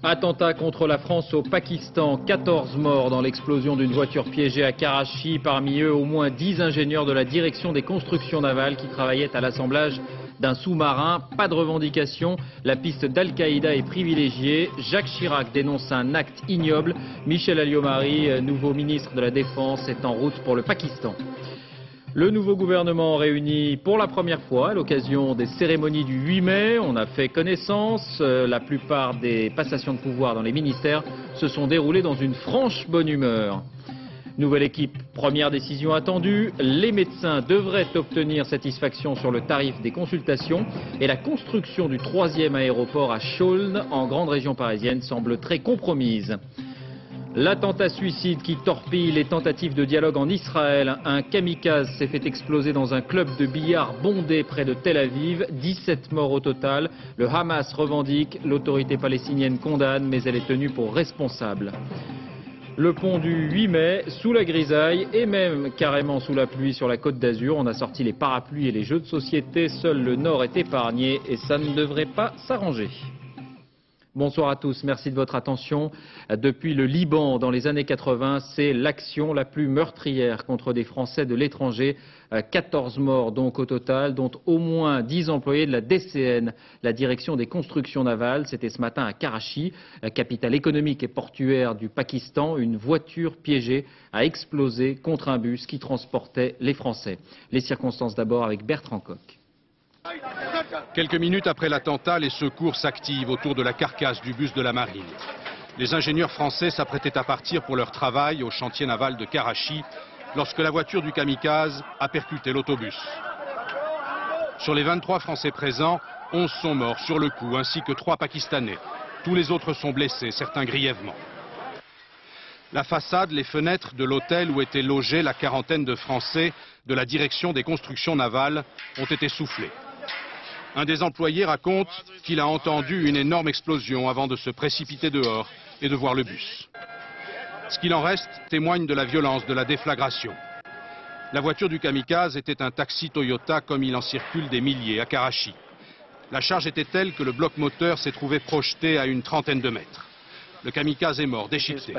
Attentat contre la France au Pakistan, 14 morts dans l'explosion d'une voiture piégée à Karachi. Parmi eux, au moins 10 ingénieurs de la direction des constructions navales qui travaillaient à l'assemblage d'un sous-marin. Pas de revendication, la piste d'Al-Qaïda est privilégiée. Jacques Chirac dénonce un acte ignoble. Michel Alliot-Marie, nouveau ministre de la Défense, est en route pour le Pakistan. Le nouveau gouvernement réuni pour la première fois à l'occasion des cérémonies du 8 mai. On a fait connaissance. La plupart des passations de pouvoir dans les ministères se sont déroulées dans une franche bonne humeur. Nouvelle équipe, première décision attendue. Les médecins devraient obtenir satisfaction sur le tarif des consultations. Et la construction du 3e aéroport à Chaulnes, en grande région parisienne, semble très compromise. L'attentat suicide qui torpille les tentatives de dialogue en Israël. Un kamikaze s'est fait exploser dans un club de billard bondé près de Tel Aviv. 17 morts au total. Le Hamas revendique, l'autorité palestinienne condamne, mais elle est tenue pour responsable. Le pont du 8 mai, sous la grisaille et même carrément sous la pluie sur la Côte d'Azur. On a sorti les parapluies et les jeux de société. Seul le nord est épargné et ça ne devrait pas s'arranger. Bonsoir à tous, merci de votre attention. Depuis le Liban, dans les années 80, c'est l'action la plus meurtrière contre des Français de l'étranger. 14 morts donc au total, dont au moins 10 employés de la DCN, la direction des constructions navales. C'était ce matin à Karachi, capitale économique et portuaire du Pakistan. Une voiture piégée a explosé contre un bus qui transportait les Français. Les circonstances d'abord avec Bertrand Coq. Quelques minutes après l'attentat, les secours s'activent autour de la carcasse du bus de la marine. Les ingénieurs français s'apprêtaient à partir pour leur travail au chantier naval de Karachi lorsque la voiture du kamikaze a percuté l'autobus. Sur les 23 Français présents, 11 sont morts sur le coup, ainsi que 3 Pakistanais. Tous les autres sont blessés, certains grièvement. La façade, les fenêtres de l'hôtel où étaient logés la quarantaine de Français de la direction des constructions navales ont été soufflées. Un des employés raconte qu'il a entendu une énorme explosion avant de se précipiter dehors et de voir le bus. Ce qu'il en reste témoigne de la violence de la déflagration. La voiture du kamikaze était un taxi Toyota comme il en circule des milliers à Karachi. La charge était telle que le bloc moteur s'est trouvé projeté à une trentaine de mètres. Le kamikaze est mort, déchiqueté.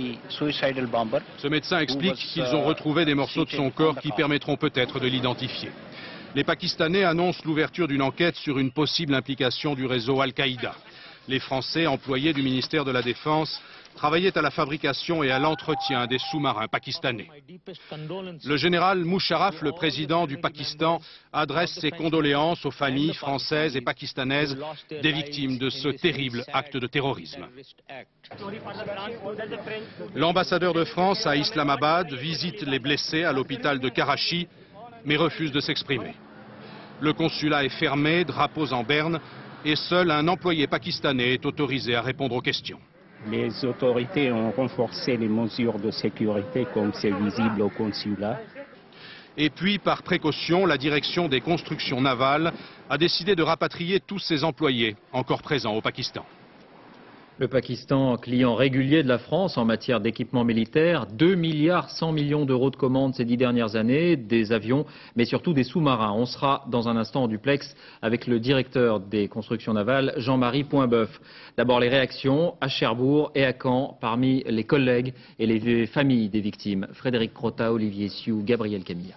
Ce médecin explique qu'ils ont retrouvé des morceaux de son corps qui permettront peut-être de l'identifier. Les Pakistanais annoncent l'ouverture d'une enquête sur une possible implication du réseau Al-Qaïda. Les Français, employés du ministère de la Défense, travaillaient à la fabrication et à l'entretien des sous-marins pakistanais. Le général Musharraf, le président du Pakistan, adresse ses condoléances aux familles françaises et pakistanaises des victimes de ce terrible acte de terrorisme. L'ambassadeur de France à Islamabad visite les blessés à l'hôpital de Karachi, mais refuse de s'exprimer. Le consulat est fermé, drapeaux en berne, et seul un employé pakistanais est autorisé à répondre aux questions. Les autorités ont renforcé les mesures de sécurité comme c'est visible au consulat. Et puis, par précaution, la direction des constructions navales a décidé de rapatrier tous ses employés encore présents au Pakistan. Le Pakistan, client régulier de la France en matière d'équipement militaire, 2,1 milliards d'euros de commandes ces 10 dernières années, des avions, mais surtout des sous-marins. On sera dans un instant en duplex avec le directeur des constructions navales, Jean-Marie Poinbeuf. D'abord les réactions à Cherbourg et à Caen parmi les collègues et les familles des victimes. Frédéric Crotta, Olivier Sioux, Gabriel Camilla.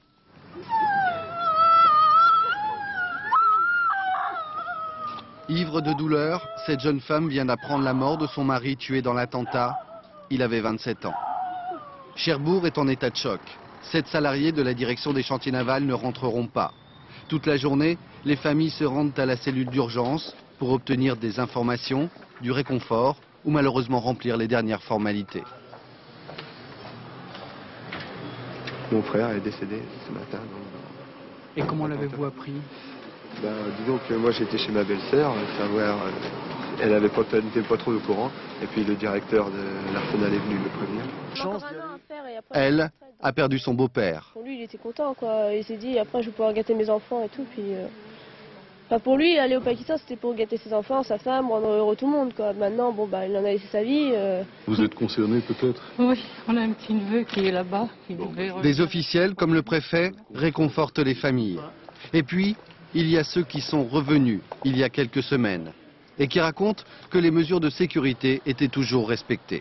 Ivre de douleur, cette jeune femme vient d'apprendre la mort de son mari tué dans l'attentat. Il avait 27 ans. Cherbourg est en état de choc. 7 salariés de la direction des chantiers navals ne rentreront pas. Toute la journée, les familles se rendent à la cellule d'urgence pour obtenir des informations, du réconfort ou malheureusement remplir les dernières formalités. Mon frère est décédé ce matin. Et comment l'avez-vous appris ? Disons que moi j'étais chez ma belle-sœur, elle n'était pas trop au courant, et puis le directeur de l'Arsenal est venu le prévenir. Elle a perdu son beau-père. Pour lui il était content quoi, il s'est dit après je vais pouvoir gâter mes enfants et tout, puis... pour lui aller au Pakistan c'était pour gâter ses enfants, sa femme, rendre heureux tout le monde quoi. Maintenant il en a laissé sa vie. Vous êtes concerné peut-être? Oui, on a un petit neveu qui est là-bas. Des officiels comme le préfet réconfortent les familles. Et puis, il y a ceux qui sont revenus il y a quelques semaines. et qui raconte que les mesures de sécurité étaient toujours respectées.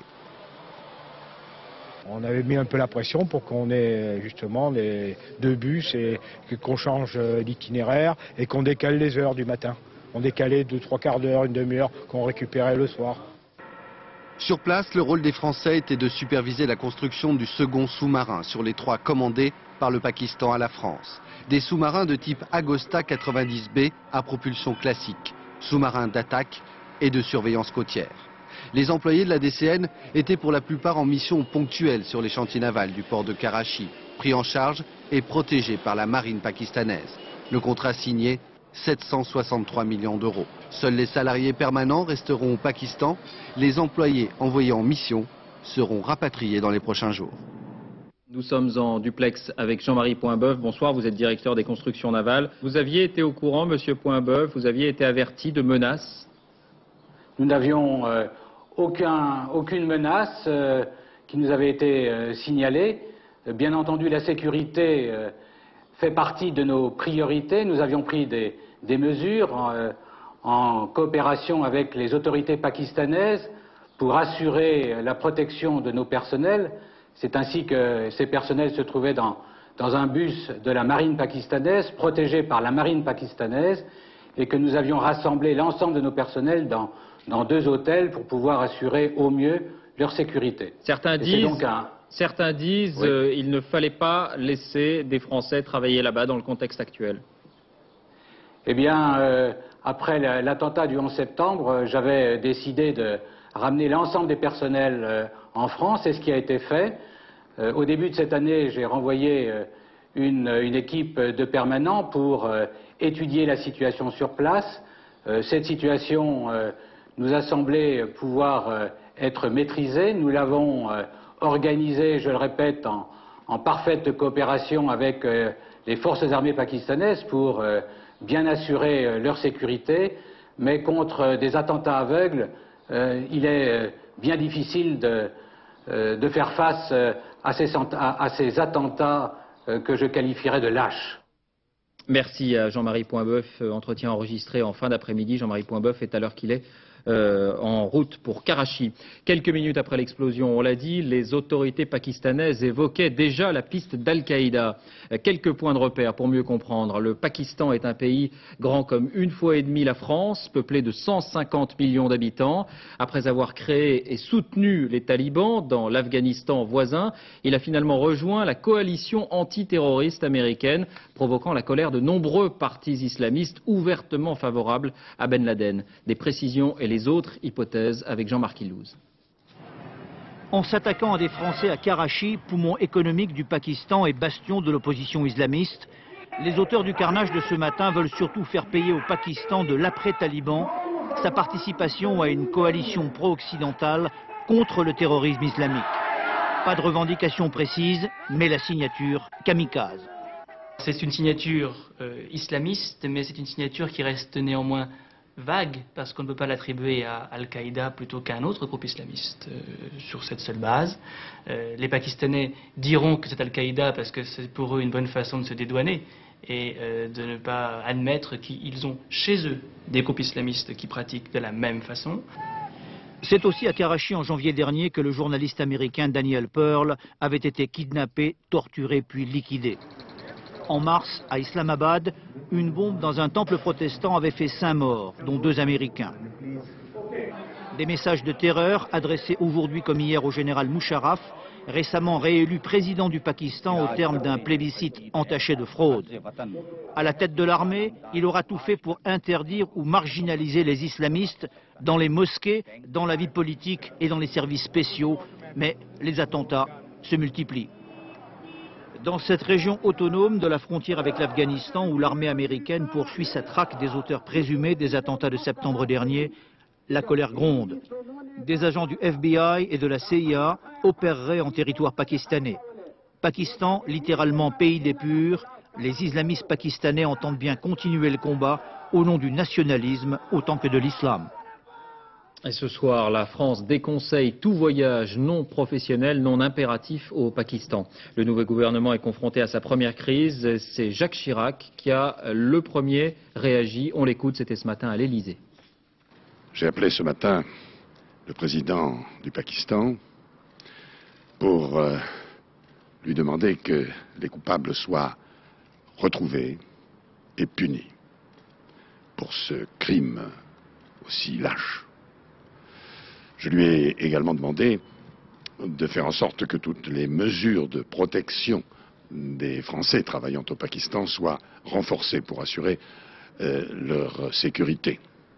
On avait mis un peu la pression pour qu'on ait justement les 2 bus et qu'on change d'itinéraire et qu'on décale les heures du matin. On décalait 2-3 quarts d'heure, une demi-heure qu'on récupérait le soir. Sur place, le rôle des Français était de superviser la construction du second sous-marin sur les 3 commandés par le Pakistan à la France. Des sous-marins de type Agosta 90B à propulsion classique, sous-marins d'attaque et de surveillance côtière. Les employés de la DCN étaient pour la plupart en mission ponctuelle sur les chantiers navals du port de Karachi, pris en charge et protégés par la marine pakistanaise. Le contrat signé, 763 millions d'euros. Seuls les salariés permanents resteront au Pakistan. Les employés envoyés en mission seront rapatriés dans les prochains jours. Nous sommes en duplex avec Jean-Marie Poinbeuf. Bonsoir, vous êtes directeur des constructions navales. Vous aviez été au courant, monsieur Poinbeuf, vous aviez été averti de menaces? Nous n'avions aucune menace qui nous avait été signalée. Bien entendu, la sécurité fait partie de nos priorités. Nous avions pris des mesures en coopération avec les autorités pakistanaises pour assurer la protection de nos personnels. C'est ainsi que ces personnels se trouvaient dans un bus de la marine pakistanaise, protégé par la marine pakistanaise, et que nous avions rassemblé l'ensemble de nos personnels dans 2 hôtels pour pouvoir assurer au mieux leur sécurité. Certains disent oui. Il ne fallait pas laisser des Français travailler là-bas dans le contexte actuel. Eh bien, après l'attentat du 11 septembre, j'avais décidé de ramener l'ensemble des personnels en France, c'est ce qui a été fait. Au début de cette année, j'ai renvoyé une équipe de permanents pour étudier la situation sur place. Cette situation nous a semblé pouvoir être maîtrisée. Nous l'avons organisée, je le répète, en parfaite coopération avec les forces armées pakistanaises pour bien assurer leur sécurité. Mais contre des attentats aveugles, il est bien difficile de faire face à ces attentats que je qualifierais de lâches. Merci à Jean-Marie Poinbeuf. Entretien enregistré en fin d'après-midi. Jean-Marie Poinbeuf est à l'heure qu'il est en route pour Karachi. Quelques minutes après l'explosion, on l'a dit, les autorités pakistanaises évoquaient déjà la piste d'Al-Qaïda. Quelques points de repère pour mieux comprendre. Le Pakistan est un pays grand comme 1,5 fois la France, peuplé de 150 millions d'habitants. Après avoir créé et soutenu les talibans dans l'Afghanistan voisin, il a finalement rejoint la coalition antiterroriste américaine, provoquant la colère de nombreux partis islamistes ouvertement favorables à Ben Laden. Des précisions et les autres hypothèses avec Jean-Marc Ilouz. En s'attaquant à des Français à Karachi, poumon économique du Pakistan et bastion de l'opposition islamiste, les auteurs du carnage de ce matin veulent surtout faire payer au Pakistan de l'après-Taliban sa participation à une coalition pro-occidentale contre le terrorisme islamique. Pas de revendication précise, mais la signature kamikaze. C'est une signature islamiste, mais c'est une signature qui reste néanmoins vague, parce qu'on ne peut pas l'attribuer à Al-Qaïda plutôt qu'à un autre groupe islamiste sur cette seule base. Les Pakistanais diront que c'est Al-Qaïda parce que c'est pour eux une bonne façon de se dédouaner et de ne pas admettre qu'ils ont chez eux des groupes islamistes qui pratiquent de la même façon. C'est aussi à Karachi en janvier dernier que le journaliste américain Daniel Pearl avait été kidnappé, torturé puis liquidé. En mars, à Islamabad, une bombe dans un temple protestant avait fait 5 morts, dont 2 Américains. Des messages de terreur adressés aujourd'hui comme hier au général Musharraf, récemment réélu président du Pakistan au terme d'un plébiscite entaché de fraude. À la tête de l'armée, il aura tout fait pour interdire ou marginaliser les islamistes dans les mosquées, dans la vie politique et dans les services spéciaux, mais les attentats se multiplient. Dans cette région autonome de la frontière avec l'Afghanistan où l'armée américaine poursuit sa traque des auteurs présumés des attentats de septembre dernier, la colère gronde. Des agents du FBI et de la CIA opéreraient en territoire pakistanais. Pakistan, littéralement pays des purs, les islamistes pakistanais entendent bien continuer le combat au nom du nationalisme autant que de l'islam. Et ce soir, la France déconseille tout voyage non professionnel, non impératif au Pakistan. Le nouveau gouvernement est confronté à sa première crise. C'est Jacques Chirac qui a le premier réagi. On l'écoute, c'était ce matin à l'Élysée. J'ai appelé ce matin le président du Pakistan pour lui demander que les coupables soient retrouvés et punis pour ce crime aussi lâche. Je lui ai également demandé de faire en sorte que toutes les mesures de protection des Français travaillant au Pakistan soient renforcées pour assurer leur sécurité.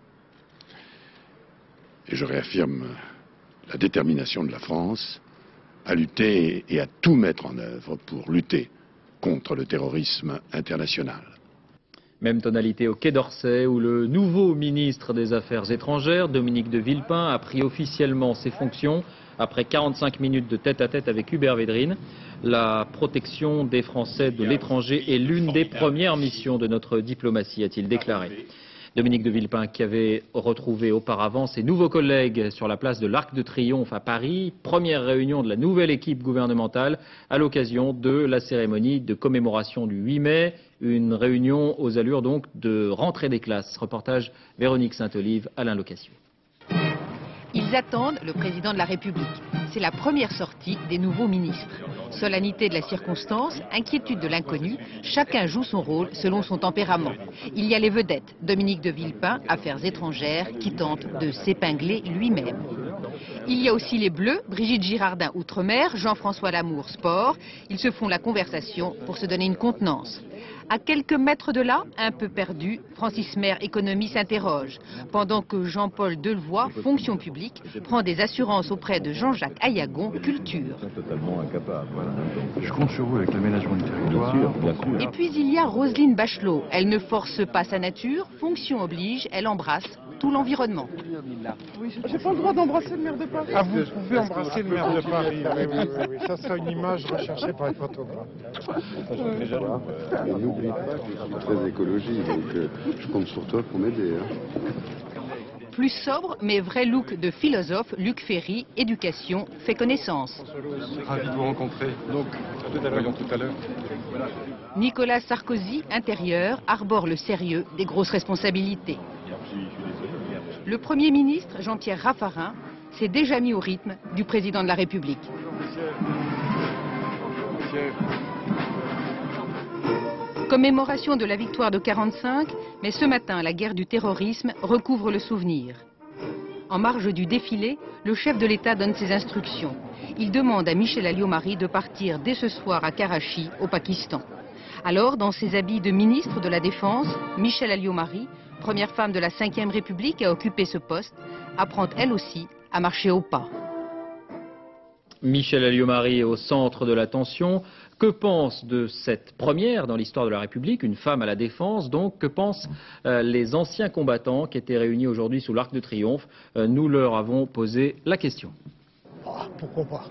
Et je réaffirme la détermination de la France à lutter et à tout mettre en œuvre pour lutter contre le terrorisme international. Même tonalité au Quai d'Orsay, où le nouveau ministre des Affaires étrangères, Dominique de Villepin, a pris officiellement ses fonctions après 45 minutes de tête-à-tête avec Hubert Védrine. La protection des Français de l'étranger est l'une des premières missions de notre diplomatie, a-t-il déclaré. Dominique de Villepin qui avait retrouvé auparavant ses nouveaux collègues sur la place de l'Arc de Triomphe à Paris. Première réunion de la nouvelle équipe gouvernementale à l'occasion de la cérémonie de commémoration du 8 mai. Une réunion aux allures donc de rentrée des classes. Reportage Véronique Saint-Olive, Alain Locassieux. Ils attendent le président de la République. C'est la première sortie des nouveaux ministres. Solennité de la circonstance, inquiétude de l'inconnu, chacun joue son rôle selon son tempérament. Il y a les vedettes, Dominique de Villepin, Affaires étrangères, qui tente de s'épingler lui-même. Il y a aussi les Bleus, Brigitte Girardin, Outre-mer, Jean-François Lamour, Sport. Ils se font la conversation pour se donner une contenance. À quelques mètres de là, un peu perdu, Francis Maire, Économie, s'interroge. Pendant que Jean-Paul Delevoye, Fonction publique, prend des assurances auprès de Jean-Jacques Ayagon, Culture. Totalement incapable. Voilà. Je compte sur vous avec l'aménagement du territoire. Bien sûr. Et puis il y a Roselyne Bachelot. Elle ne force pas sa nature, fonction oblige, elle embrasse tout l'environnement. J'ai pas le droit d'embrasser le maire de Paris. Ah, vous pouvez embrasser le maire de Paris. Oui. Ça sera une image recherchée par les photographes. N'oublie pas que je suis très écologique, donc je compte sur toi pour m'aider. Plus sobre, mais vrai look de philosophe, Luc Ferry, éducation, fait connaissance. Ravi de vous rencontrer. Donc, voyons tout à l'heure. Nicolas Sarkozy, intérieur, arbore le sérieux des grosses responsabilités. Le Premier ministre, Jean-Pierre Raffarin, s'est déjà mis au rythme du président de la République. Commémoration de la victoire de 1945, mais ce matin, la guerre du terrorisme recouvre le souvenir. En marge du défilé, le chef de l'État donne ses instructions. Il demande à Michel Alliot-Marie de partir dès ce soir à Karachi, au Pakistan. Alors, dans ses habits de ministre de la Défense, Michel Alliot-Marie, première femme de la Ve République à occuper ce poste, apprend elle aussi à marcher au pas. Michel Alliot-Marie est au centre de l'attention. Que pense de cette première dans l'histoire de la République, une femme à la défense donc? Que pensent les anciens combattants qui étaient réunis aujourd'hui sous l'Arc de Triomphe? Nous leur avons posé la question. Ah, pourquoi pas?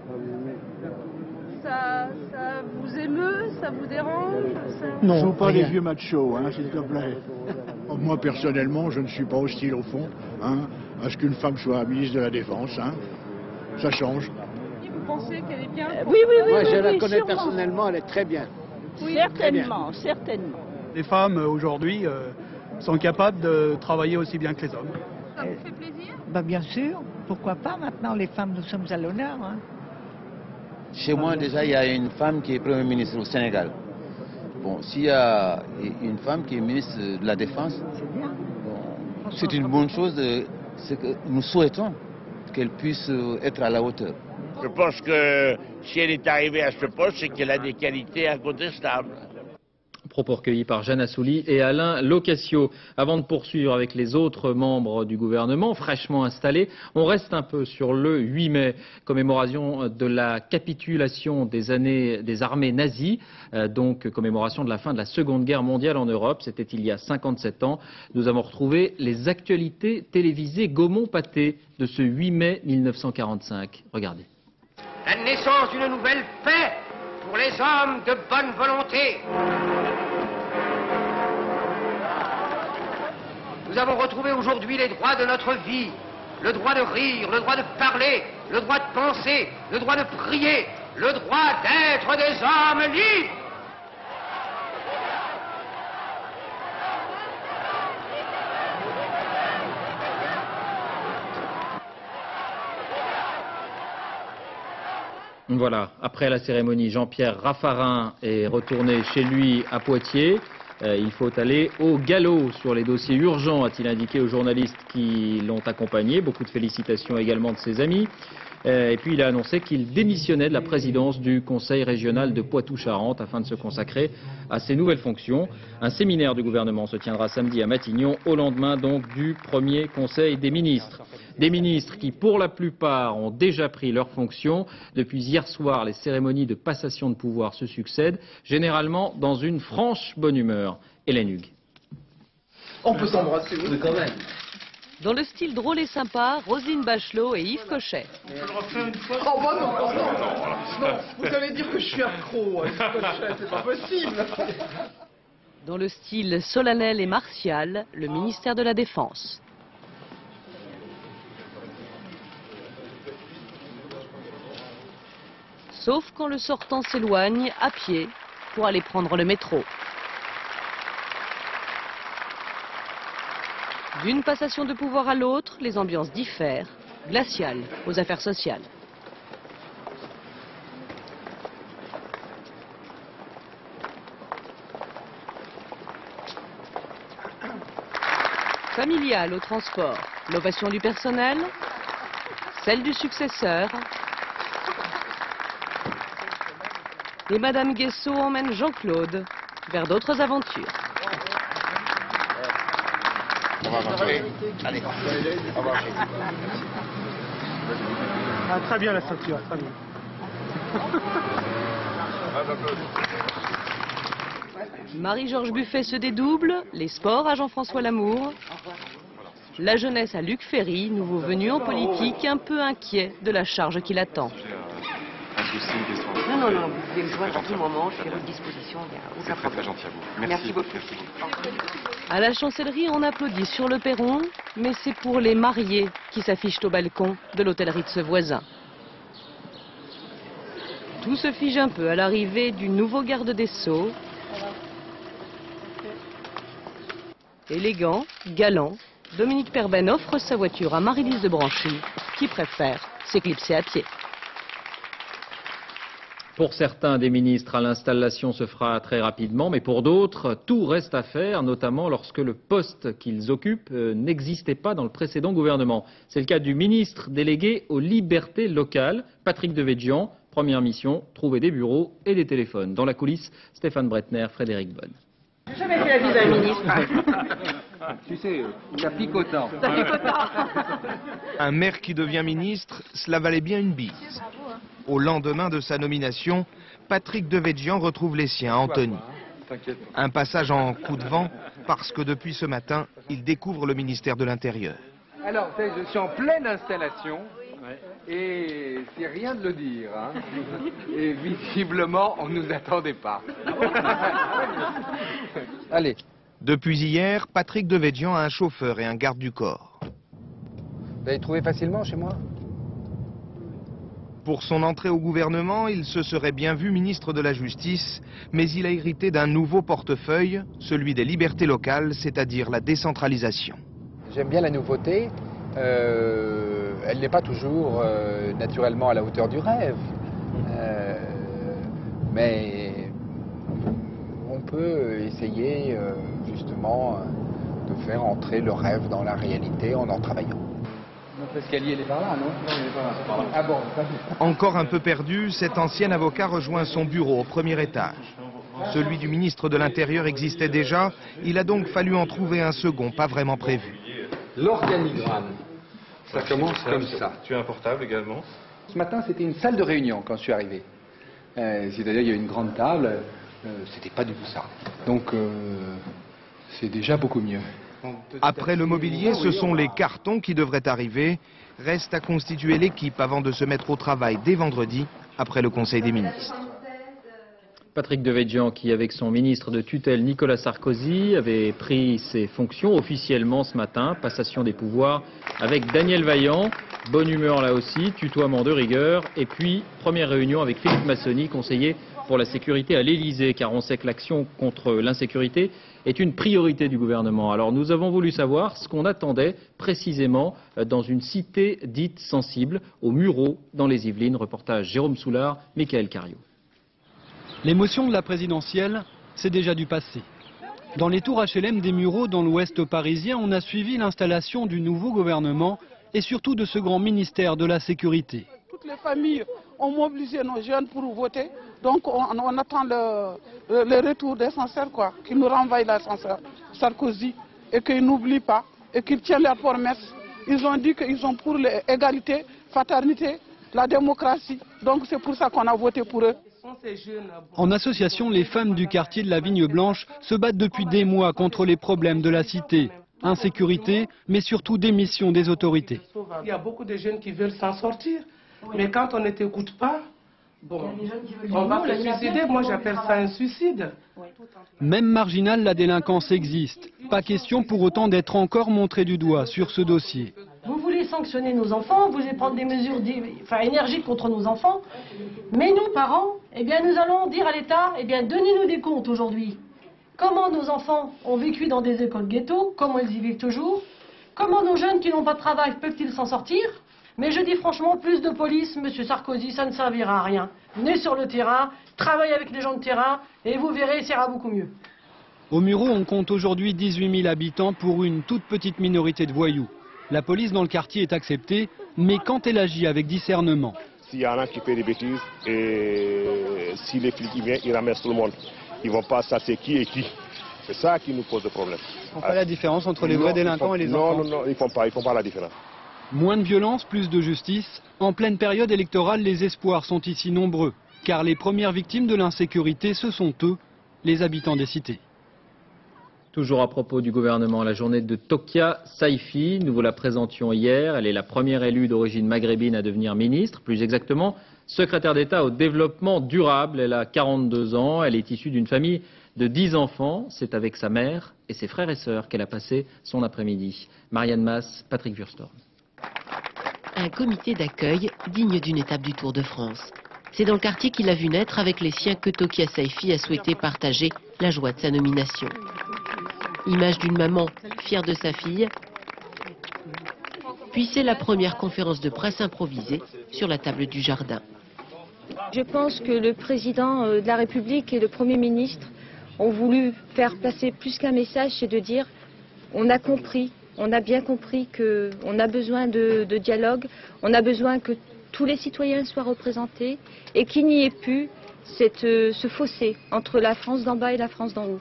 Ça vous émeut? Ça vous dérange? Non, joue pas les vieux machos, hein, s'il te plaît. Moi, personnellement, je ne suis pas hostile au fond, hein, à ce qu'une femme soit ministre de la Défense. Hein. Ça change. Vous pensez qu'elle est bien? Oui. Moi, je la connais sûrement. personnellement, elle est très bien. Oui, certainement. Les femmes, aujourd'hui, sont capables de travailler aussi bien que les hommes. Ça vous fait plaisir? Bien sûr. Pourquoi pas? Maintenant, les femmes, nous sommes à l'honneur. Hein. Chez moi, déjà, il y a une femme qui est Premier ministre au Sénégal. Bon, s'il y a une femme qui est ministre de la Défense, c'est une bonne chose. C'est que nous souhaitons qu'elle puisse être à la hauteur. Je pense que si elle est arrivée à ce poste, c'est qu'elle a des qualités incontestables. Propos recueillis par Jeanne Assouli et Alain Locassieux. Avant de poursuivre avec les autres membres du gouvernement fraîchement installés, on reste un peu sur le 8 mai, commémoration de la capitulation des armées nazies, donc commémoration de la fin de la Seconde Guerre mondiale en Europe. C'était il y a 57 ans. Nous avons retrouvé les actualités télévisées Gaumont-Pathé de ce 8 mai 1945. Regardez. La naissance d'une nouvelle paix pour les hommes de bonne volonté. Nous avons retrouvé aujourd'hui les droits de notre vie, le droit de rire, le droit de parler, le droit de penser, le droit de prier, le droit d'être des hommes libres. Voilà, après la cérémonie, Jean-Pierre Raffarin est retourné chez lui à Poitiers. Il faut aller au galop sur les dossiers urgents, a-t-il indiqué aux journalistes qui l'ont accompagné. Beaucoup de félicitations également de ses amis. Et puis il a annoncé qu'il démissionnait de la présidence du Conseil régional de Poitou-Charentes afin de se consacrer à ses nouvelles fonctions. Un séminaire du gouvernement se tiendra samedi à Matignon, au lendemain donc du premier Conseil des ministres. Des ministres qui, pour la plupart, ont déjà pris leurs fonctions. Depuis hier soir, les cérémonies de passation de pouvoir se succèdent, généralement dans une franche bonne humeur. Hélène Hugues. On peut s'embrasser, oui, quand même. Dans le style drôle et sympa, Roselyne Bachelot et Yves Cochet. On peut le refaire une fois. Oh bah non, vous allez dire que je suis accro à Yves Cochet, c'est pas possible. Dans le style solennel et martial, le ministère de la Défense. Sauf quand le sortant s'éloigne à pied pour aller prendre le métro. D'une passation de pouvoir à l'autre, les ambiances diffèrent, glaciales aux affaires sociales. Familiale au transport, l'ovation du personnel, celle du successeur. Et Madame Guessot emmène Jean-Claude vers d'autres aventures. Allez. Ah, très bien la ceinture, très bien. Marie-Georges Buffet se dédouble, les sports à Jean-François Lamour. La jeunesse à Luc Ferry, nouveau venu en politique, un peu inquiet de la charge qui l'attend. Non, vous pouvez me joindre à tout moment, je suis à votre disposition. C'est très gentil à vous. Merci beaucoup. À la chancellerie, on applaudit sur le perron, mais c'est pour les mariés qui s'affichent au balcon de l'hôtellerie de ce voisin. Tout se fige un peu à l'arrivée du nouveau garde des Sceaux. Élégant, galant, Dominique Perben offre sa voiture à Marie-Lise de Branchy, qui préfère s'éclipser à pied. Pour certains des ministres, l'installation se fera très rapidement, mais pour d'autres, tout reste à faire, notamment lorsque le poste qu'ils occupent n'existait pas dans le précédent gouvernement. C'est le cas du ministre délégué aux libertés locales, Patrick Devedjian. Première mission, trouver des bureaux et des téléphones. Dans la coulisse, Stéphane Bretner, Frédéric Bonne. J'ai jamais fait la vie d'un ministre. Tu sais, ça pique autant. Ça pique autant. Un maire qui devient ministre, cela valait bien une bise. Au lendemain de sa nomination, Patrick Devedjian retrouve les siens à Antony. Un passage en coup de vent parce que depuis ce matin, il découvre le ministère de l'Intérieur. Alors, je suis en pleine installation et c'est rien de le dire. Hein. Et visiblement, on ne nous attendait pas. Allez. Depuis hier, Patrick Devedjian a un chauffeur et un garde du corps. Vous l'avez trouvé facilement chez moi ? Pour son entrée au gouvernement, il se serait bien vu ministre de la Justice, mais il a hérité d'un nouveau portefeuille, celui des libertés locales, c'est-à-dire la décentralisation. J'aime bien la nouveauté. Elle n'est pas toujours naturellement à la hauteur du rêve. Mais on peut essayer justement de faire entrer le rêve dans la réalité en travaillant. Notre escalier, il est par là, non? Non, il est par là. Ah bon, encore un peu perdu, cet ancien avocat rejoint son bureau au premier étage. Celui du ministre de l'Intérieur existait déjà, il a donc fallu en trouver un second, pas vraiment prévu. L'organigramme, ça commence comme ça. Tu as un portable également? Ce matin, c'était une salle de réunion quand je suis arrivé. C'est-à-dire, il y a une grande table, c'était pas du tout ça. Donc, c'est déjà beaucoup mieux. Après le mobilier, ce sont les cartons qui devraient arriver. Reste à constituer l'équipe avant de se mettre au travail dès vendredi, après le Conseil des ministres. Patrick Devedjian qui, avec son ministre de tutelle Nicolas Sarkozy, avait pris ses fonctions officiellement ce matin. Passation des pouvoirs avec Daniel Vaillant. Bonne humeur là aussi, tutoiement de rigueur. Et puis, première réunion avec Philippe Massony, conseiller pour la sécurité à l'Elysée, car on sait que l'action contre l'insécurité est une priorité du gouvernement. Alors nous avons voulu savoir ce qu'on attendait précisément dans une cité dite sensible, aux Mureaux, dans les Yvelines. Reportage Jérôme Soulard, Michael Cario. L'émotion de la présidentielle, c'est déjà du passé. Dans les tours HLM des Mureaux, dans l'ouest parisien, on a suivi l'installation du nouveau gouvernement et surtout de ce grand ministère de la sécurité. Toutes les familles ont mobilisé nos jeunes pour voter, donc on attend le retour des censeurs, qu'ils nous renvoient l'ascenseur Sarkozy et qu'ils n'oublient pas et qu'ils tiennent leurs promesses. Ils ont dit qu'ils sont pour l'égalité, fraternité, la démocratie, donc c'est pour ça qu'on a voté pour eux. En association, les femmes du quartier de la Vigne Blanche se battent depuis des mois contre les problèmes de la cité. Insécurité, mais surtout démission des autorités. Il y a beaucoup de jeunes qui veulent s'en sortir, mais quand on ne t'écoute pas, bon, on va se suicider. Moi, j'appelle ça un suicide. Même marginal, la délinquance existe. Pas question pour autant d'être encore montré du doigt sur ce dossier. Vous voulez sanctionner nos enfants, vous voulez prendre des mesures énergiques contre nos enfants, mais nous, parents, eh bien, nous allons dire à l'État, eh bien, donnez-nous des comptes aujourd'hui. Comment nos enfants ont vécu dans des écoles ghetto, comment ils y vivent toujours, comment nos jeunes qui n'ont pas de travail peuvent-ils s'en sortir? Mais je dis franchement, plus de police, Monsieur Sarkozy, ça ne servira à rien. Venez sur le terrain, travaillez avec les gens de terrain, et vous verrez, ça ira beaucoup mieux. Aux Mureaux, on compte aujourd'hui 18 000 habitants pour une toute petite minorité de voyous. La police dans le quartier est acceptée, mais quand elle agit avec discernement. S'il y en a qui fait des bêtises, et si les flics viennent, ils ramassent tout le monde. Ils ne vont pas savoir qui est qui. C'est ça qui nous pose des problèmes. Ils ne font pas la différence entre les vrais délinquants et les enfants? Non, ils ne font pas la différence. Moins de violence, plus de justice. En pleine période électorale, les espoirs sont ici nombreux. Car les premières victimes de l'insécurité, ce sont eux, les habitants des cités. Toujours à propos du gouvernement, la journée de Tokia Saïfi, nous vous la présentions hier. Elle est la première élue d'origine maghrébine à devenir ministre, plus exactement secrétaire d'État au développement durable. Elle a 42 ans, elle est issue d'une famille de 10 enfants. C'est avec sa mère et ses frères et sœurs qu'elle a passé son après-midi. Marianne Masse, Patrick Wurstorm. Un comité d'accueil digne d'une étape du Tour de France. C'est dans le quartier qu'il a vu naître avec les siens que Tokia Saïfi a souhaité partager la joie de sa nomination. Image d'une maman fière de sa fille. Puis c'est la première conférence de presse improvisée sur la table du jardin. Je pense que le président de la République et le Premier ministre ont voulu faire passer plus qu'un message, c'est de dire on a compris, on a bien compris qu'on a besoin de dialogue, on a besoin que tous les citoyens soient représentés et qu'il n'y ait plus ce fossé entre la France d'en bas et la France d'en haut.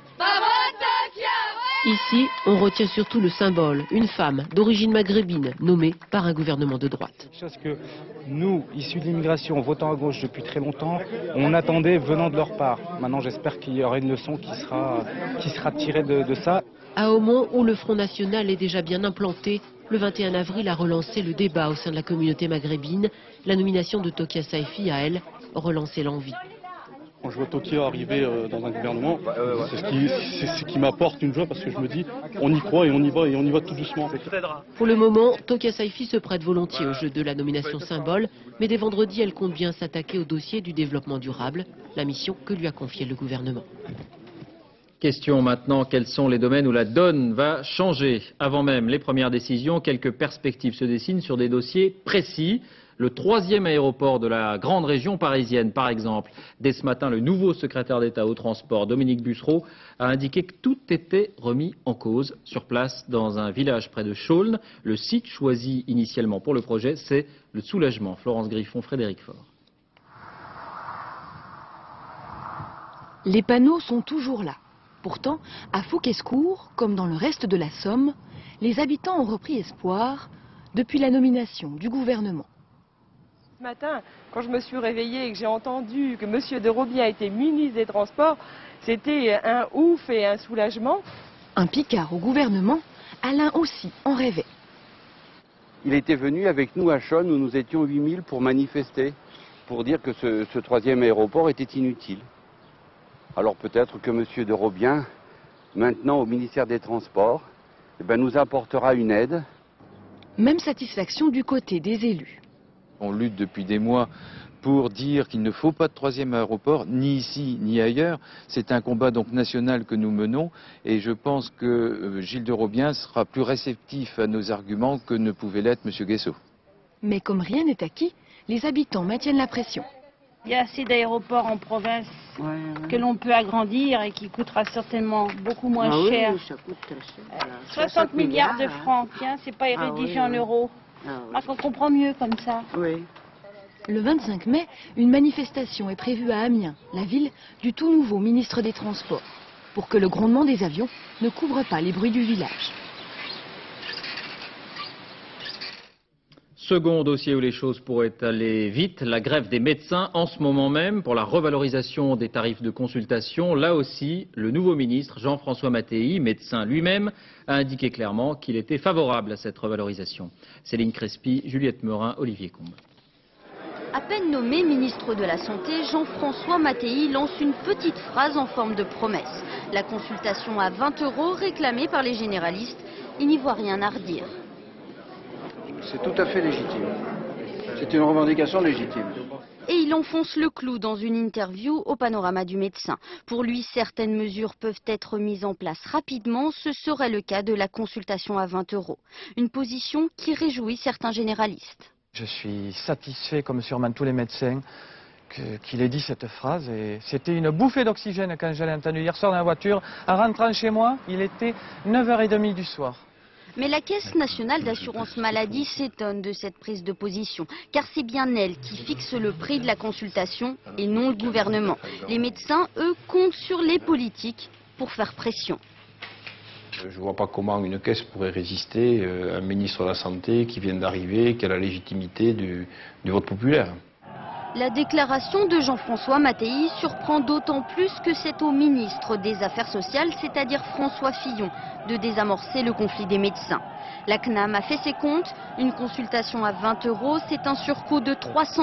Ici, on retient surtout le symbole, une femme d'origine maghrébine nommée par un gouvernement de droite. Chose que nous, issus de l'immigration, votant à gauche depuis très longtemps, on attendait venant de leur part. Maintenant, j'espère qu'il y aura une leçon qui sera tirée de ça. À Aumont, où le Front National est déjà bien implanté, le 21 avril a relancé le débat au sein de la communauté maghrébine. La nomination de Tokia Saïfi a, elle, relancé l'envie. Quand je vois Tokia arriver dans un gouvernement, c'est ce qui m'apporte une joie parce que je me dis on y croit et on y va tout doucement. Pour le moment, Tokia Saïfi se prête volontiers au jeu de la nomination symbole, mais dès vendredi, elle compte bien s'attaquer au dossier du développement durable, la mission que lui a confiée le gouvernement. Question maintenant, quels sont les domaines où la donne va changer? Avant même les premières décisions, quelques perspectives se dessinent sur des dossiers précis. Le 3e aéroport de la grande région parisienne, par exemple. Dès ce matin, le nouveau secrétaire d'État au transport, Dominique Bussereau, a indiqué que tout était remis en cause sur place dans un village près de Chaulnes. Le site choisi initialement pour le projet, c'est le Soulagement. Florence Griffon, Frédéric Faure. Les panneaux sont toujours là. Pourtant, à Fouquescourt, comme dans le reste de la Somme, les habitants ont repris espoir depuis la nomination du gouvernement. Ce matin, quand je me suis réveillée et que j'ai entendu que M. de Robier a été ministre des Transports, c'était un ouf et un soulagement. Un Picard au gouvernement, Alain aussi en rêvait. Il était venu avec nous à Chaulnes où nous étions 8000 pour manifester, pour dire que ce 3e aéroport était inutile. Alors peut-être que M. de Robien, maintenant au ministère des Transports, nous apportera une aide. Même satisfaction du côté des élus. On lutte depuis des mois pour dire qu'il ne faut pas de troisième aéroport, ni ici ni ailleurs. C'est un combat donc national que nous menons et je pense que Gilles de Robien sera plus réceptif à nos arguments que ne pouvait l'être M. Guessot. Mais comme rien n'est acquis, les habitants maintiennent la pression. Il y a assez d'aéroports en province que l'on peut agrandir et qui coûtera certainement beaucoup moins cher. Oui, ça coûte très cher. 60 milliards de francs, tiens, c'est pas rédigé en euros. On comprend mieux comme ça. Oui. Le 25 mai, une manifestation est prévue à Amiens, la ville du tout nouveau ministre des Transports, pour que le grondement des avions ne couvre pas les bruits du village. Second dossier où les choses pourraient aller vite, la grève des médecins en ce moment même pour la revalorisation des tarifs de consultation. Là aussi, le nouveau ministre Jean-François Mattei, médecin lui-même, a indiqué clairement qu'il était favorable à cette revalorisation. Céline Crespi, Juliette Meurin, Olivier Combe. À peine nommé ministre de la Santé, Jean-François Mattei lance une petite phrase en forme de promesse. La consultation à 20 € réclamée par les généralistes, il n'y voit rien à redire. C'est tout à fait légitime. C'est une revendication légitime. Et il enfonce le clou dans une interview au Panorama du médecin. Pour lui, certaines mesures peuvent être mises en place rapidement. Ce serait le cas de la consultation à 20 €. Une position qui réjouit certains généralistes. Je suis satisfait, comme sûrement tous les médecins, qu'il ait dit cette phrase. Et c'était une bouffée d'oxygène quand je l'ai entendu hier soir dans la voiture. En rentrant chez moi, il était 9h30 du soir. Mais la Caisse nationale d'assurance maladie s'étonne de cette prise de position, car c'est bien elle qui fixe le prix de la consultation et non le gouvernement. Les médecins, eux, comptent sur les politiques pour faire pression. Je ne vois pas comment une caisse pourrait résister à un ministre de la Santé qui vient d'arriver, qui a la légitimité du vote populaire. La déclaration de Jean-François Mattei surprend d'autant plus que c'est au ministre des Affaires sociales, c'est-à-dire François Fillon, de désamorcer le conflit des médecins. La CNAM a fait ses comptes. Une consultation à 20 €, c'est un surcoût de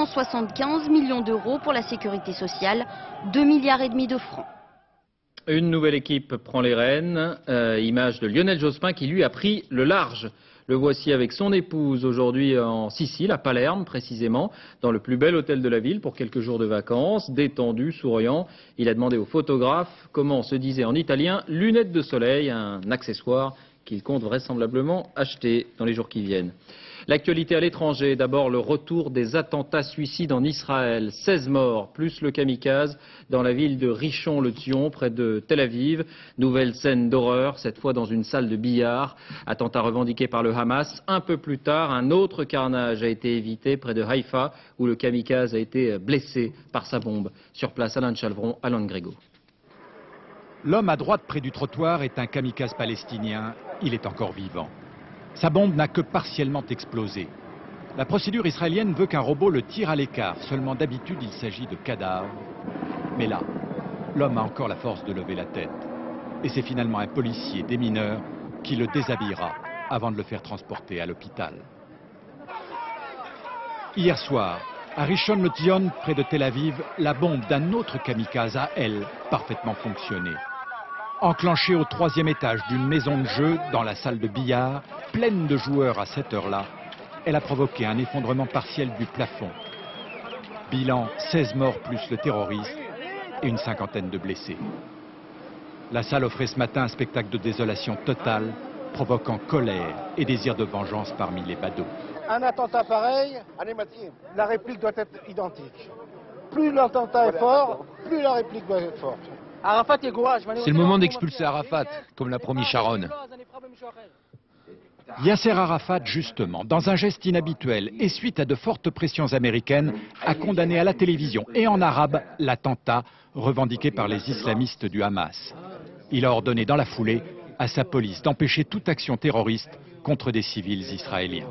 375 millions d'euros pour la sécurité sociale, 2,5 milliards de francs. Une nouvelle équipe prend les rênes, image de Lionel Jospin qui lui a pris le large. Le voici avec son épouse aujourd'hui en Sicile, à Palerme précisément, dans le plus bel hôtel de la ville pour quelques jours de vacances, détendu, souriant. Il a demandé au photographe comment se disait en italien lunettes de soleil, un accessoire qu'il compte vraisemblablement acheter dans les jours qui viennent. L'actualité à l'étranger, d'abord le retour des attentats suicides en Israël. 16 morts, plus le kamikaze, dans la ville de Rishon LeZion, près de Tel Aviv. Nouvelle scène d'horreur, cette fois dans une salle de billard. Attentat revendiqué par le Hamas. Un peu plus tard, un autre carnage a été évité près de Haïfa, où le kamikaze a été blessé par sa bombe. Sur place, Alain Chalvron, Alain Grégo. L'homme à droite près du trottoir est un kamikaze palestinien. Il est encore vivant. Sa bombe n'a que partiellement explosé. La procédure israélienne veut qu'un robot le tire à l'écart. Seulement d'habitude, il s'agit de cadavres. Mais là, l'homme a encore la force de lever la tête. Et c'est finalement un policier démineur qui le déshabillera avant de le faire transporter à l'hôpital. Hier soir, à Rishon LeZion, près de Tel Aviv, la bombe d'un autre kamikaze a, elle, parfaitement fonctionné. Enclenchée au 3e étage d'une maison de jeu dans la salle de billard, pleine de joueurs à cette heure-là, elle a provoqué un effondrement partiel du plafond. Bilan, 16 morts plus le terroriste et une cinquantaine de blessés. La salle offrait ce matin un spectacle de désolation totale, provoquant colère et désir de vengeance parmi les badauds. Un attentat pareil, la réplique doit être identique. Plus l'attentat est fort, plus la réplique doit être forte. C'est le moment d'expulser Arafat, comme l'a promis Sharon. Yasser Arafat, justement, dans un geste inhabituel et suite à de fortes pressions américaines, a condamné à la télévision et en arabe l'attentat revendiqué par les islamistes du Hamas. Il a ordonné dans la foulée à sa police d'empêcher toute action terroriste contre des civils israéliens.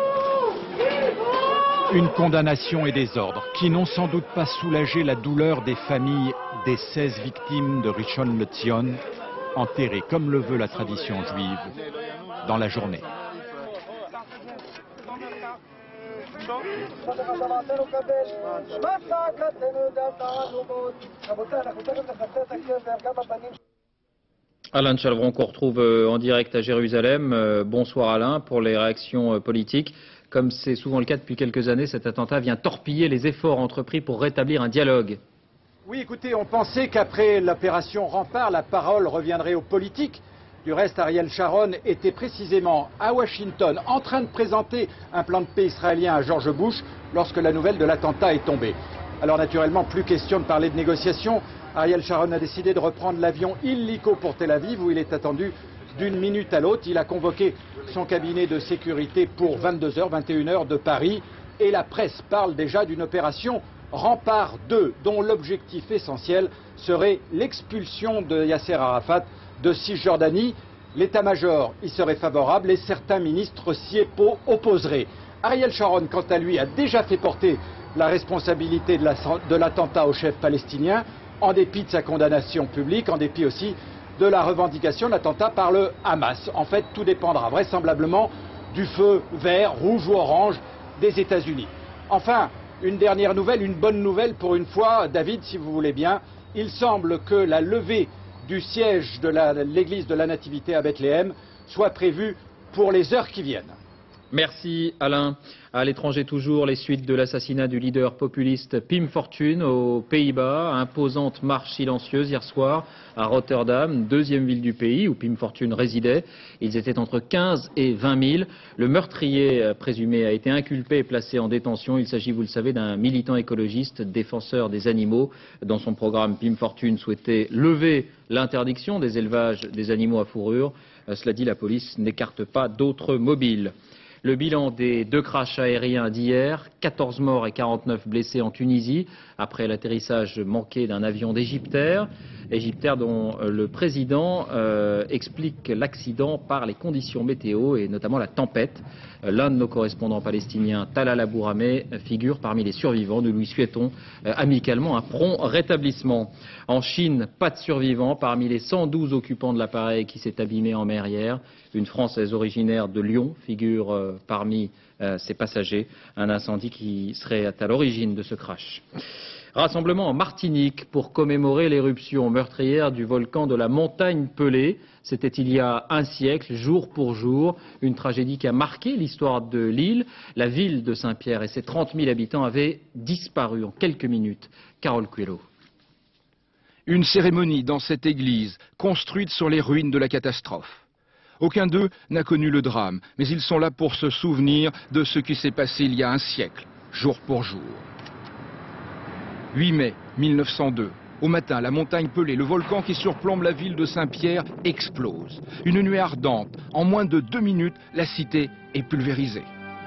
Une condamnation et des ordres qui n'ont sans doute pas soulagé la douleur des familles des 16 victimes de Rishon LeZion, enterrées comme le veut la tradition juive, dans la journée. Alain Chalvron qu'on retrouve en direct à Jérusalem. Bonsoir Alain, pour les réactions politiques. Comme c'est souvent le cas depuis quelques années, cet attentat vient torpiller les efforts entrepris pour rétablir un dialogue. Oui, écoutez, on pensait qu'après l'opération Rempart, la parole reviendrait aux politiques. Du reste, Ariel Sharon était précisément à Washington en train de présenter un plan de paix israélien à George Bush lorsque la nouvelle de l'attentat est tombée. Alors naturellement, plus question de parler de négociations. Ariel Sharon a décidé de reprendre l'avion illico pour Tel Aviv où il est attendu d'une minute à l'autre. Il a convoqué son cabinet de sécurité pour 22h, 21h de Paris. Et la presse parle déjà d'une opération Rempart 2 dont l'objectif essentiel serait l'expulsion de Yasser Arafat de Cisjordanie. L'état-major y serait favorable et certains ministres s'y opposeraient. Ariel Sharon, quant à lui, a déjà fait porter la responsabilité de l'attentat au chef palestinien, en dépit de sa condamnation publique, en dépit aussi de la revendication de l'attentat par le Hamas. En fait, tout dépendra vraisemblablement du feu vert, rouge ou orange des États-Unis. Enfin, une dernière nouvelle, une bonne nouvelle pour une fois, David, si vous voulez bien. Il semble que la levée du siège de l'église de la Nativité à Bethléem soit prévue pour les heures qui viennent. Merci Alain. À l'étranger toujours, les suites de l'assassinat du leader populiste Pim Fortuyn aux Pays-Bas. Imposante marche silencieuse hier soir à Rotterdam, deuxième ville du pays où Pim Fortuyn résidait. Ils étaient entre 15 et 20 000. Le meurtrier présumé a été inculpé et placé en détention. Il s'agit, vous le savez, d'un militant écologiste, défenseur des animaux. Dans son programme, Pim Fortuyn souhaitait lever l'interdiction des élevages des animaux à fourrure. Cela dit, la police n'écarte pas d'autres mobiles. Le bilan des 2 crashs aériens d'hier, 14 morts et 49 blessés en Tunisie, après l'atterrissage manqué d'un avion d'Égyptair dont le président explique l'accident par les conditions météo et notamment la tempête. L'un de nos correspondants palestiniens, Talal Abourameh, figure parmi les survivants. Nous lui souhaitons amicalement un prompt rétablissement. En Chine, pas de survivants parmi les 112 occupants de l'appareil qui s'est abîmé en mer hier. Une Française originaire de Lyon figure parmi ses passagers. Un incendie qui serait à l'origine de ce crash. Rassemblement en Martinique pour commémorer l'éruption meurtrière du volcan de la Montagne Pelée. C'était il y a un siècle, jour pour jour. Une tragédie qui a marqué l'histoire de l'île. La ville de Saint-Pierre et ses 30 000 habitants avaient disparu en quelques minutes. Carole Cuello. Une cérémonie dans cette église, construite sur les ruines de la catastrophe. Aucun d'eux n'a connu le drame, mais ils sont là pour se souvenir de ce qui s'est passé il y a un siècle, jour pour jour. 8 mai 1902. Au matin, la montagne Pelée, le volcan qui surplombe la ville de Saint-Pierre, explose. Une nuée ardente. En moins de 2 minutes, la cité est pulvérisée.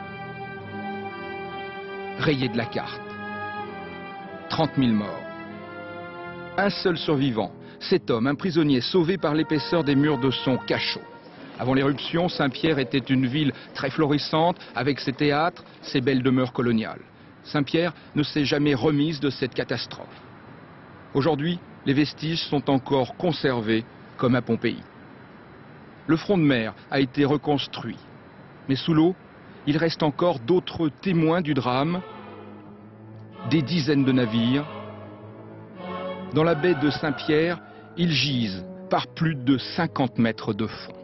Rayée de la carte. 30 000 morts. Un seul survivant. Cet homme, un prisonnier sauvé par l'épaisseur des murs de son cachot. Avant l'éruption, Saint-Pierre était une ville très florissante, avec ses théâtres, ses belles demeures coloniales. Saint-Pierre ne s'est jamais remise de cette catastrophe. Aujourd'hui, les vestiges sont encore conservés comme à Pompéi. Le front de mer a été reconstruit. Mais sous l'eau, il reste encore d'autres témoins du drame, des dizaines de navires. Dans la baie de Saint-Pierre, ils gisent par plus de 50 mètres de fond.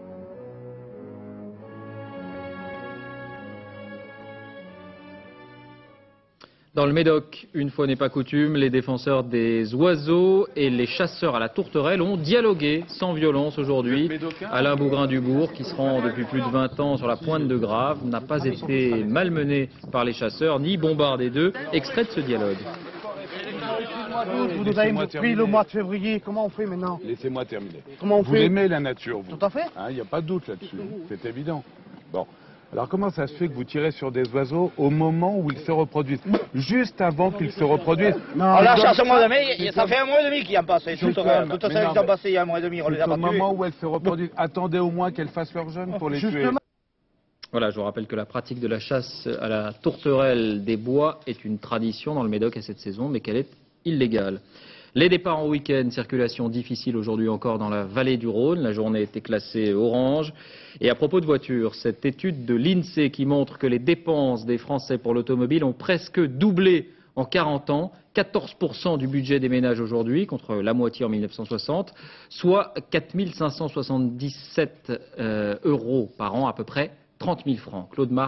Dans le Médoc, une fois n'est pas coutume, les défenseurs des oiseaux et les chasseurs à la tourterelle ont dialogué sans violence aujourd'hui. Alain Bougrain-Dubourg, qui se rend depuis plus de 20 ans sur la pointe de Grave, n'a pas été malmené par les chasseurs ni bombardé d'eux. Extrait de ce dialogue. Vous nous avez depuis le mois de février, comment on fait maintenant? Laissez-moi terminer. Comment on vous fait? aimez la nature, vous? Tout à fait. Il n'y a pas de doute là-dessus, c'est évident. Bon. Alors comment ça se fait que vous tirez sur des oiseaux au moment où ils se reproduisent? Juste avant qu'ils se reproduisent? Non, la chasse au mois de mai, ça fait un mois et demi qu'ils en passent. Tout ça qui sont passés il y a un mois et demi, on les a pas tués. Au moment où elles se reproduisent, attendez au moins qu'elles fassent leur jeûne pour les tuer. Voilà, je vous rappelle que la pratique de la chasse à la tourterelle des bois est une tradition dans le Médoc à cette saison, mais qu'elle est illégale. Les départs en week-end, circulation difficile aujourd'hui encore dans la vallée du Rhône. La journée était classée orange. Et à propos de voitures, cette étude de l'INSEE qui montre que les dépenses des Français pour l'automobile ont presque doublé en 40 ans. 14% du budget des ménages aujourd'hui, contre la moitié en 1960, soit 4 577 € par an, à peu près 30 000 francs. Claude Marc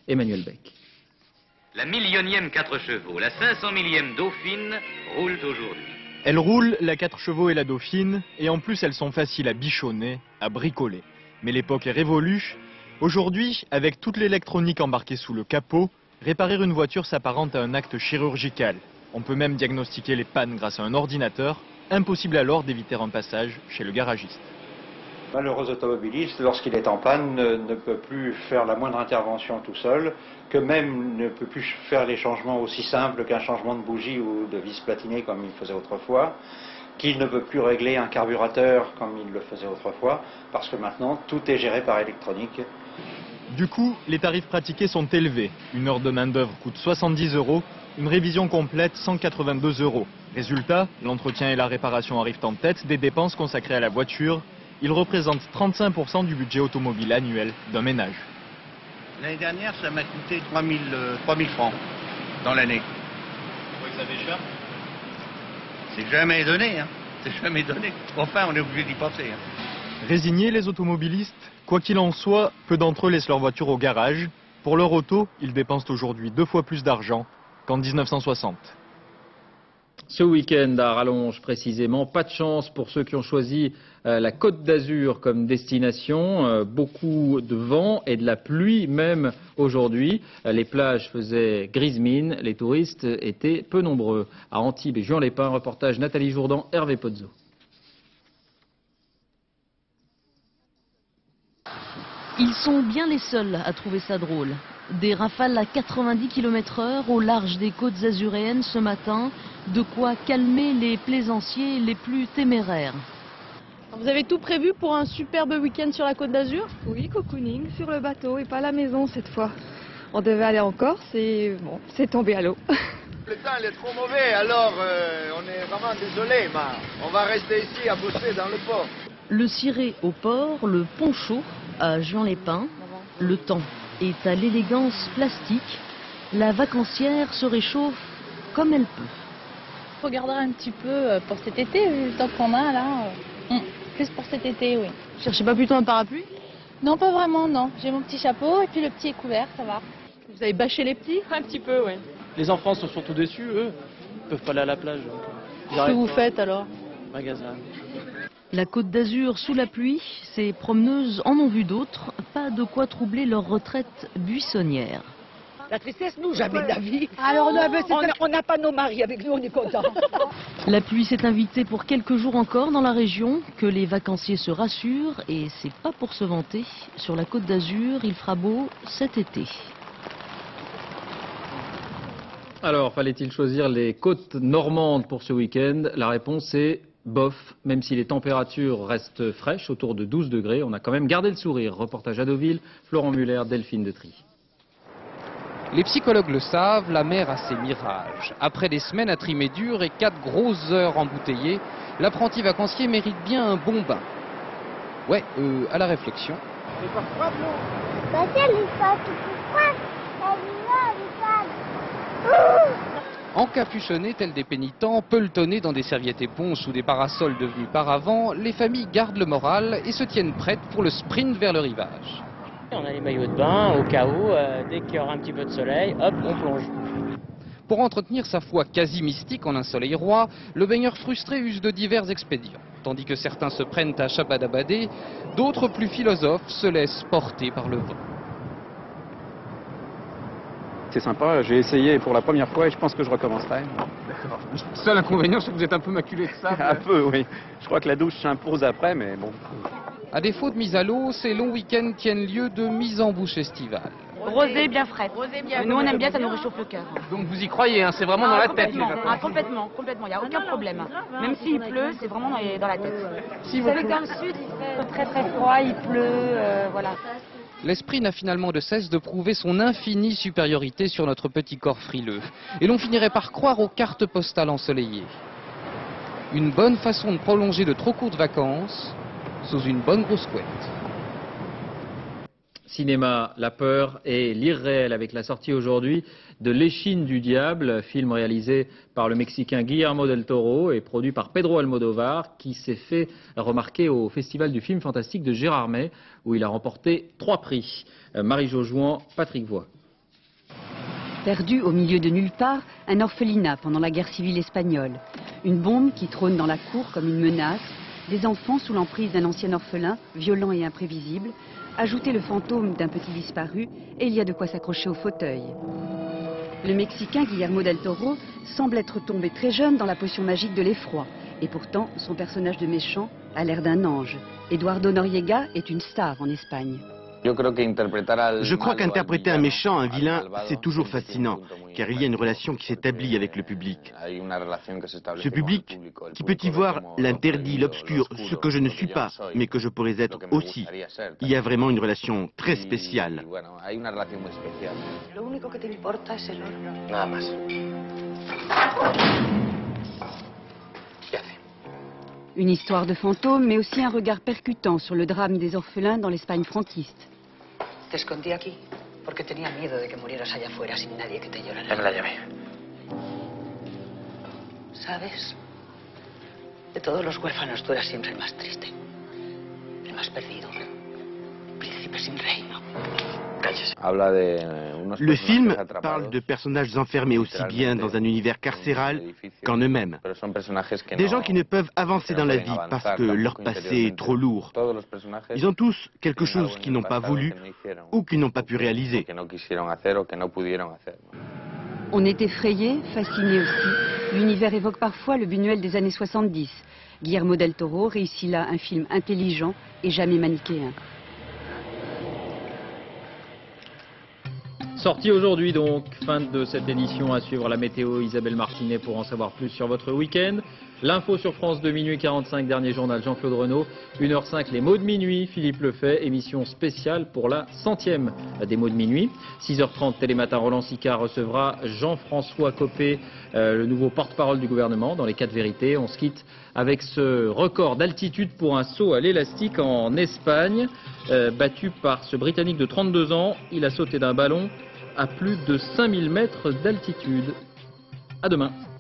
Emmanuel Beck. La 1 4 chevaux, la 500 millième Dauphine roulent aujourd'hui. Elles roulent, la 4 chevaux et la Dauphine, et en plus elles sont faciles à bichonner, à bricoler. Mais l'époque est révolue. Aujourd'hui, avec toute l'électronique embarquée sous le capot, réparer une voiture s'apparente à un acte chirurgical. On peut même diagnostiquer les pannes grâce à un ordinateur. Impossible alors d'éviter un passage chez le garagiste. Malheureux automobiliste, lorsqu'il est en panne, ne peut plus faire la moindre intervention tout seul, que même ne peut plus faire les changements aussi simples qu'un changement de bougie ou de vis platinée comme il faisait autrefois, qu'il ne peut plus régler un carburateur comme il le faisait autrefois, parce que maintenant tout est géré par électronique. Du coup, les tarifs pratiqués sont élevés. Une heure de main-d'œuvre coûte 70 €, une révision complète 182 €. Résultat, l'entretien et la réparation arrivent en tête des dépenses consacrées à la voiture. Ils représentent 35% du budget automobile annuel d'un ménage. L'année dernière, ça m'a coûté 3000 francs dans l'année. Vous trouvez que ça fait cher? C'est jamais donné, hein. C'est jamais donné. Enfin, on est obligé d'y penser. Hein. Résignés les automobilistes? Quoi qu'il en soit, peu d'entre eux laissent leur voiture au garage. Pour leur auto, ils dépensent aujourd'hui 2 fois plus d'argent qu'en 1960. Ce week-end à Rallonges précisément, pas de chance pour ceux qui ont choisi la Côte d'Azur comme destination. Beaucoup de vent et de la pluie même aujourd'hui. Les plages faisaient grise mine, les touristes étaient peu nombreux. À Antibes et Juan-les-Pins, reportage Nathalie Jourdan, Hervé Pozzo. Ils sont bien les seuls à trouver ça drôle. Des rafales à 90 km/h au large des côtes azuréennes ce matin, de quoi calmer les plaisanciers les plus téméraires. Vous avez tout prévu pour un superbe week-end sur la Côte d'Azur? Oui, cocooning sur le bateau et pas à la maison cette fois. On devait aller en Corse et bon, c'est tombé à l'eau. Le temps il est trop mauvais, alors on est vraiment désolé, mais on va rester ici à bosser dans le port. Le ciré au port, le poncho à Juan-les-Pins. Le temps est à l'élégance plastique. La vacancière se réchauffe comme elle peut. Il faut garder un petit peu pour cet été, vu le temps qu'on a là. Plus pour cet été, oui. Cherchez pas plutôt un parapluie? Non, pas vraiment, non. J'ai mon petit chapeau et puis le petit est couvert, ça va. Vous avez bâché les petits? Un petit peu, oui. Les enfants sont surtout déçus, eux. Ils peuvent pas aller à la plage. Qu'est-ce que vous faites alors? Magasin. La Côte d'Azur sous la pluie, ces promeneuses en ont vu d'autres. Pas de quoi troubler leur retraite buissonnière. La tristesse, nous, jamais de la vie. Alors, on n'a pas nos maris avec nous, on est contents. La pluie s'est invitée pour quelques jours encore dans la région. Que les vacanciers se rassurent, et c'est pas pour se vanter. Sur la Côte d'Azur, il fera beau cet été. Alors, fallait-il choisir les côtes normandes pour ce week-end? La réponse est bof, même si les températures restent fraîches, autour de 12 degrés. On a quand même gardé le sourire. Reportage à Deauville, Florent Muller, Delphine de Trie. Les psychologues le savent, la mer a ses mirages. Après des semaines à trimer dur et 4 grosses heures embouteillées, l'apprenti vacancier mérite bien un bon bain. Ouais, à la réflexion. Encapuchonnés tels des pénitents, pelletonnés dans des serviettes éponges ou des parasols devenus paravents, les familles gardent le moral et se tiennent prêtes pour le sprint vers le rivage. On a les maillots de bain au cas où, dès qu'il y aura un petit peu de soleil, hop, on plonge. Pour entretenir sa foi quasi mystique en un soleil roi, le baigneur frustré use de divers expédients. Tandis que certains se prennent à Chabadabadé, d'autres plus philosophes se laissent porter par le vent. C'est sympa, j'ai essayé pour la première fois et je pense que je recommencerai. D'accord. Seul inconvénient, c'est que vous êtes un peu maculé de ça. Un peu, oui. Je crois que la douche s'impose après, mais bon. À défaut de mise à l'eau, ces longs week-ends tiennent lieu de mise en bouche estivale. Rosé bien frais. Nous on aime bien, ça nous réchauffe le cœur. Donc vous y croyez, hein, c'est vraiment dans la tête. Complètement, il n'y a aucun problème. Même s'il pleut, c'est vraiment dans la tête. Vous savez qu'en sud, il fait très très froid, il pleut, voilà. L'esprit n'a finalement de cesse de prouver son infinie supériorité sur notre petit corps frileux. Et l'on finirait par croire aux cartes postales ensoleillées. Une bonne façon de prolonger de trop courtes vacances sous une bonne grosse couette. Cinéma, la peur et l'irréel avec la sortie aujourd'hui de L'Échine du diable, film réalisé par le Mexicain Guillermo del Toro et produit par Pedro Almodóvar, qui s'est fait remarquer au Festival du film fantastique de Gérardmer, où il a remporté 3 prix. Marie-Jo Jouan, Patrick Voix. Perdu au milieu de nulle part, un orphelinat pendant la guerre civile espagnole. Une bombe qui trône dans la cour comme une menace. Des enfants sous l'emprise d'un ancien orphelin, violent et imprévisible. Ajoutez le fantôme d'un petit disparu et il y a de quoi s'accrocher au fauteuil. Le Mexicain Guillermo del Toro semble être tombé très jeune dans la potion magique de l'effroi. Et pourtant, son personnage de méchant a l'air d'un ange. Eduardo Noriega est une star en Espagne. Je crois qu'interpréter un méchant, un vilain, c'est toujours fascinant, car il y a une relation qui s'établit avec le public. Ce public qui peut y voir l'interdit, l'obscur, ce que je ne suis pas, mais que je pourrais être aussi. Il y a vraiment une relation très spéciale. Une histoire de fantôme, mais aussi un regard percutant sur le drame des orphelins dans l'Espagne franquiste. Te escondí aquí porque tenía miedo de que murieras allá afuera sin nadie que te llorara. Dame la llave. ¿Sabes? De todos los huérfanos tú eras siempre el más triste, el más perdido, príncipe sin reino. Le film parle de personnages enfermés aussi bien dans un univers carcéral qu'en eux-mêmes. Des gens qui ne peuvent avancer dans la vie parce que leur passé est trop lourd. Ils ont tous quelque chose qu'ils n'ont pas voulu ou qu'ils n'ont pas pu réaliser. On est effrayé, fasciné aussi. L'univers évoque parfois le Buñuel des années 70. Guillermo del Toro réussit là un film intelligent et jamais manichéen. Sortie aujourd'hui donc, fin de cette édition, à suivre la météo, Isabelle Martinet pour en savoir plus sur votre week-end. L'info sur France 2, minuit 45, dernier journal Jean-Claude Renaud. 1h05, les mots de minuit, Philippe Lefay, émission spéciale pour la 100e des mots de minuit. 6h30, Télématin, Roland Sicard recevra Jean-François Copé, le nouveau porte-parole du gouvernement, dans les 4 vérités. On se quitte avec ce record d'altitude pour un saut à l'élastique en Espagne, battu par ce Britannique de 32 ans. Il a sauté d'un ballon à plus de 5000 mètres d'altitude. À demain.